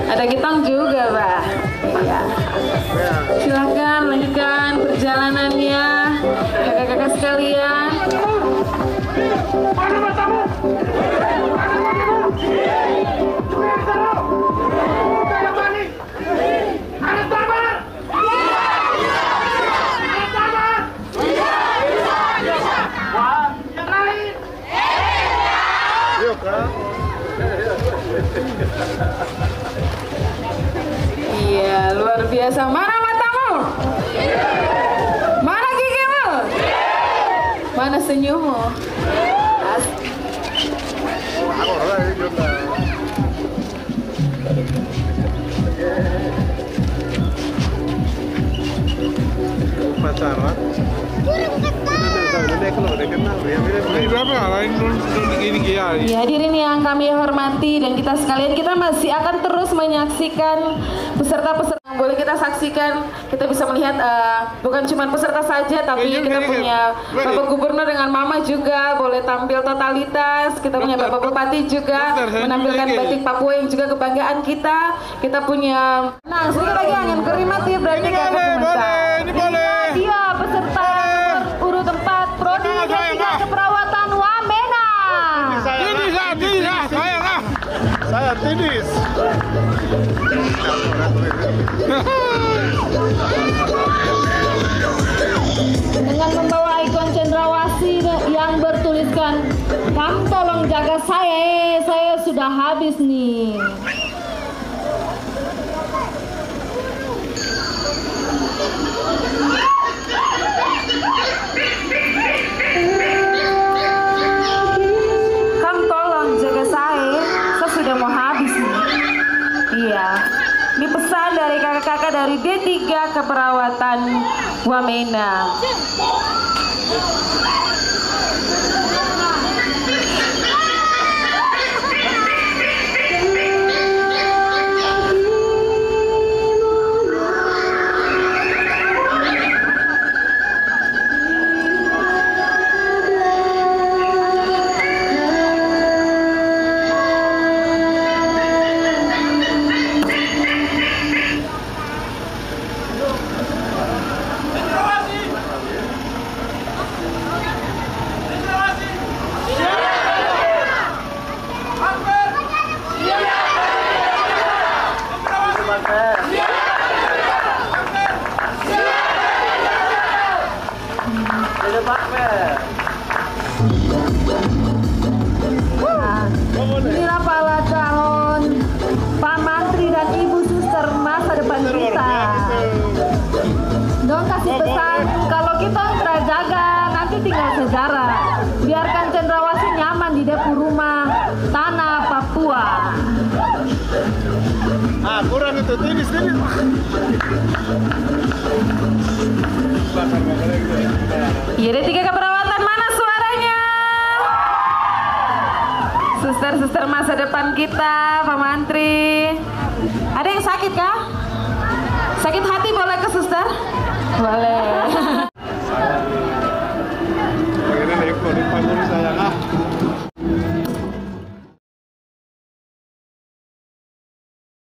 Ada gitang juga, Pak. Iya. Silakan lanjutkan perjalanannya, kakak-kakak sekalian. Iya, luar biasa. Mana matamu? Mana gigimu? Mana senyummu? Pacaran? Ya, hadirin yang kami hormati dan kita sekalian, kita masih akan terus menyaksikan peserta-peserta yang boleh kita saksikan. Kita bisa melihat bukan cuma peserta saja, tapi kita punya Bapak Gubernur dengan Mama juga boleh tampil totalitas. Kita punya Bapak Bupati juga menampilkan batik Papua yang juga kebanggaan kita. Kita punya, nah sedikit lagi angin kerimatif berarti Ini boleh. Dia peserta urut 4 Prodi D3 Keperawatan Wamena. Saya Tidis. Dengan membawa ikon cendrawasih yang bertuliskan "Kamu tolong jaga saya sudah habis nih." Kamu tolong jaga saya sudah mau habis nih. Iya, ini pesan dari kakak-kakak dari D3 Keperawatan Wamena. Inilah para calon Pak Mantri dan Ibu Suster masa depan kita. Dong kasih pesan, kalau kita terjaga nanti tinggal sejarah. Biarkan cendrawasih nyaman di dapur rumah tanah Papua. Kurang itu Tidis. Iya, D3 Keperawatan, mana suaranya? Suster-suster masa depan kita, Pak Mantri. Ada yang sakit kah? Sakit hati boleh ke suster? Boleh.